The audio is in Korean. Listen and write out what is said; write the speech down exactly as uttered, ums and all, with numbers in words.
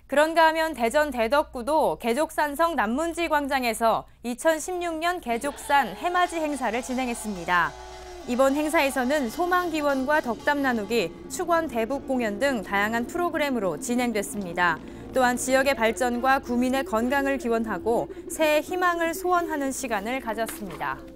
그런가 하면 대전 대덕구도 개족산성 남문지 광장에서 이천십육 년 개족산 해맞이 행사를 진행했습니다. 이번 행사에서는 소망기원과 덕담 나누기, 축원 대북 공연 등 다양한 프로그램으로 진행됐습니다. 또한 지역의 발전과 구민의 건강을 기원하고 새해 희망을 소원하는 시간을 가졌습니다.